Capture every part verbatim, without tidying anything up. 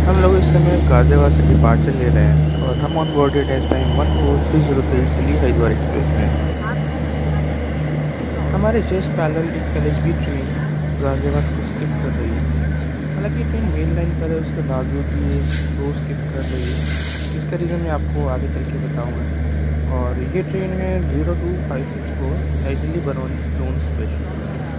हम लोग इस समय गाज़ियाबाद से डिपार्चर ले रहे हैं और हम on boarded as time one four three zero three Delhi Haridwar express में हैं। हमारे जस्ट पैरेलल एक एलएचबी ट्रेन गाज़ियाबाद को स्किप कर रही है। हालांकि ट्रेन मेन लाइन पर है, उसके बावजूद भी ये स्लो स्किप कर रही है। इसका रीज़न मैं आपको आगे चल के बताऊँगा। और ये ट्रेन है zero two five six four Nai Delhi Barauni clone special.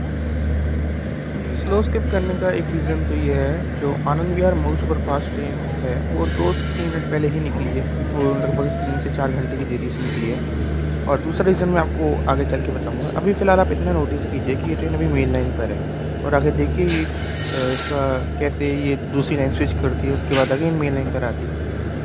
Slow skip करने का एक रीज़न तो ये है, जो आनंद विहार मऊ सुपरफास्ट ट्रेन है वो दो से तीन मिनट पहले ही निकली है। वो लगभग तीन से चार घंटे की देरी से निकली है। और दूसरा रीज़न मैं आपको आगे चल के बताऊंगा। अभी फ़िलहाल आप इतना नोटिस कीजिए कि ये ट्रेन अभी मेन लाइन पर है और आगे देखिए ये अ, इसका कैसे ये दूसरी लाइन स्विच करती है, उसके बाद आगे मेन लाइन पर आती है।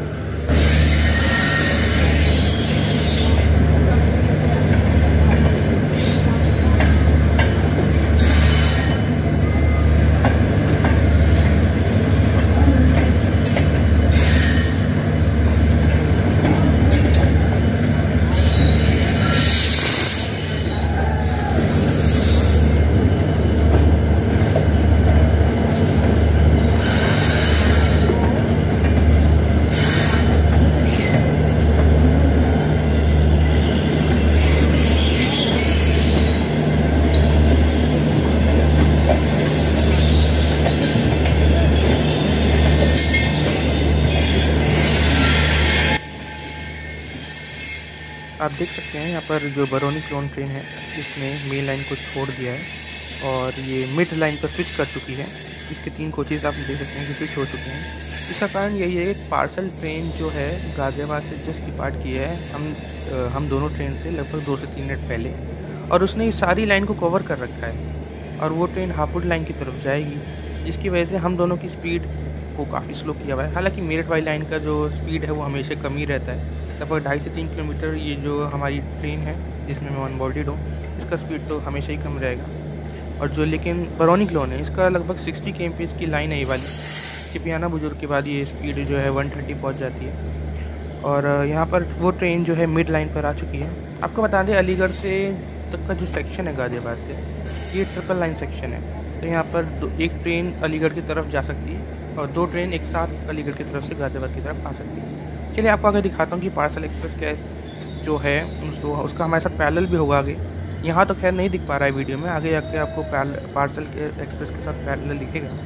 आप देख सकते हैं यहाँ पर जो बरौनी क्लोन ट्रेन है इसने मेन लाइन को छोड़ दिया है और ये मिड लाइन पर स्विच कर चुकी है। इसके तीन कोचेज़ आप देख सकते हैं कि स्विच हो चुके हैं। इसका कारण यही है कि पार्सल ट्रेन जो है गाज़ियाबाद से जस्ट डिपार्ट की है हम अ, हम दोनों ट्रेन से लगभग दो से तीन मिनट पहले, और उसने इस सारी लाइन को कवर कर रखा है और वो ट्रेन हापुड़ लाइन की तरफ जाएगी, जिसकी वजह से हम दोनों की स्पीड को काफ़ी स्लो किया हुआ है। हालांकि मेरठ वाली लाइन का जो स्पीड है वो हमेशा कम ही रहता है, लगभग ढाई से तीन किलोमीटर। ये जो हमारी ट्रेन है जिसमें मैं ऑन बोर्डेड हूँ, इसका स्पीड तो हमेशा ही कम रहेगा। और जो लेकिन बरौनी क्लोन है इसका लगभग sixty K M P H की लाइन है ये वाली। चिपियाना बुजुर्ग के बाद ये स्पीड जो है वन थर्टी पहुँच जाती है। और यहाँ पर वो ट्रेन जो है मिड लाइन पर आ चुकी है। आपको बता दें अलीगढ़ से तक का जो सेक्शन है गाज़ियाबाद से, ये ट्रिपल लाइन सेक्शन है। तो यहाँ पर दो एक ट्रेन अलीगढ़ की तरफ जा सकती है और दो ट्रेन एक साथ अलीगढ़ की तरफ से गाज़ियाबाद की तरफ आ सकती है। चलिए आपको आगे दिखाता हूँ कि पार्सल एक्सप्रेस क्या जो है तो उसका हमारे साथ पैरेलल भी होगा आगे। यहाँ तो खैर नहीं दिख पा रहा है वीडियो में, आगे जाके आपको पार्सल के एक्सप्रेस के साथ पैरेलल दिखेगा।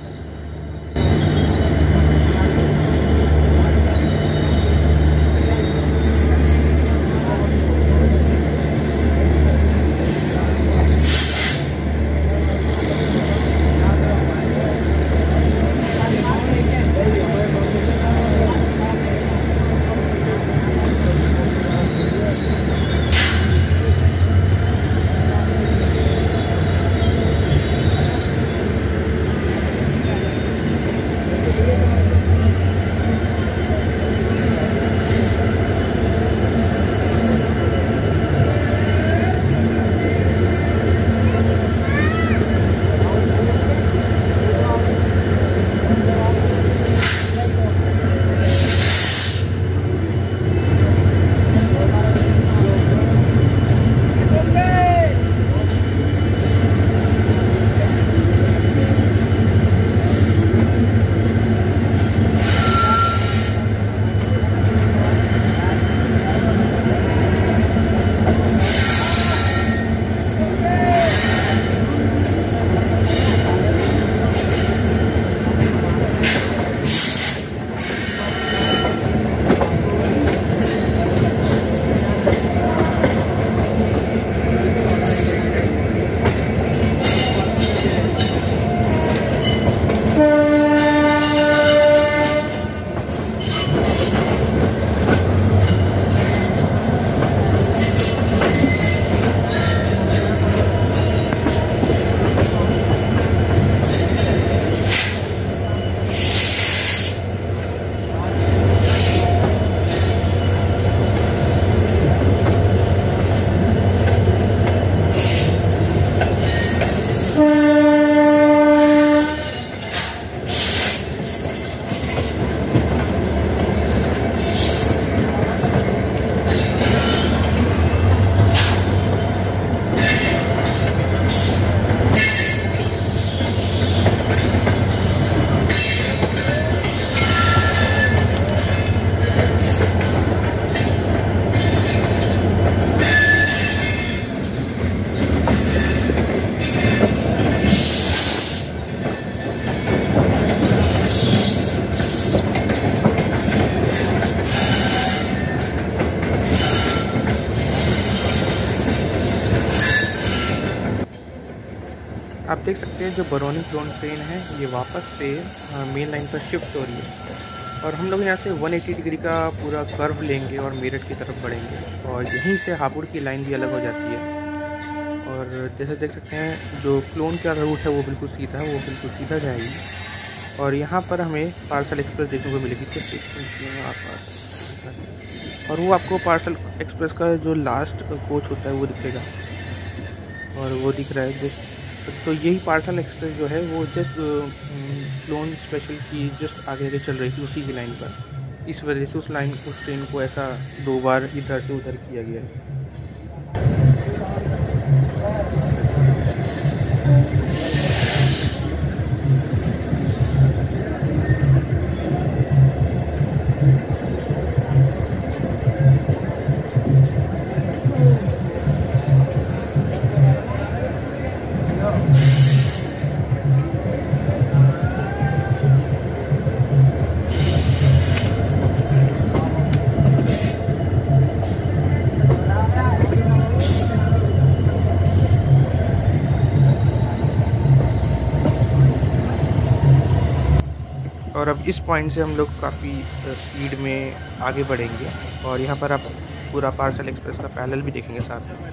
देख सकते हैं जो बरौनी क्लोन ट्रेन है ये वापस से मेन लाइन पर शिफ्ट हो रही है और हम लोग यहाँ से एक सौ अस्सी डिग्री का पूरा कर्व लेंगे और मेरठ की तरफ बढ़ेंगे और यहीं से हापुड़ की लाइन भी अलग हो जाती है। और जैसे देख सकते हैं जो क्लोन का रूट है वो बिल्कुल सीधा है, वो बिल्कुल सीधा जाएगी और यहाँ पर हमें पार्सल एक्सप्रेस देखने को मिलेगी और वो आपको पार्सल एक्सप्रेस का जो लास्ट कोच होता है वो दिखेगा और वो दिख रहा है जस्ट। तो यही पार्सल एक्सप्रेस जो है वो जस्ट क्लोन स्पेशल की जस्ट आगे आगे चल रही थी उसी की लाइन पर, इस वजह से उस लाइन उस ट्रेन को ऐसा दो बार इधर से उधर किया गया है। और अब इस पॉइंट से हम लोग काफ़ी स्पीड में आगे बढ़ेंगे और यहाँ पर आप पूरा पार्सल एक्सप्रेस का पैरेलल भी देखेंगे साथ में।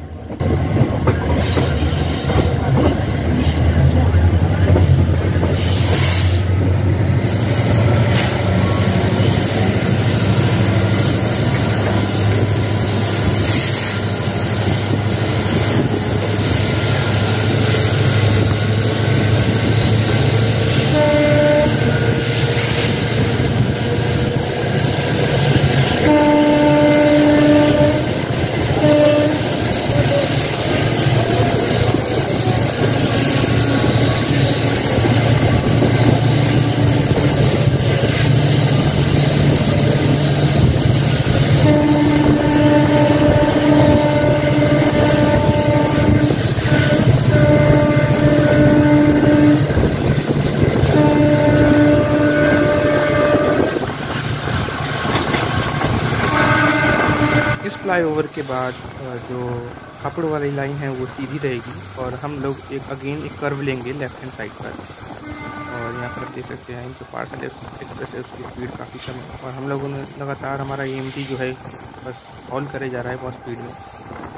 इस फ्लाईओवर के बाद जो हापुड़ वाली लाइन है वो सीधी रहेगी और हम लोग एक अगेन एक कर्व लेंगे लेफ्ट हैंड साइड पर और यहाँ पर देख सकते हैं जो पार्सल एक्सप्रेस है उसकी स्पीड काफ़ी कम है और हम लोगों ने लगातार हमारा ई एम टी जो है बस ऑन करे जा रहा है बहुत स्पीड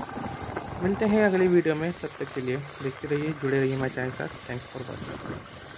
में। मिलते हैं अगली वीडियो में, तब तक के लिए देखते रहिए, जुड़े रहिए हमारे चैनल के साथ। Thanks for watching.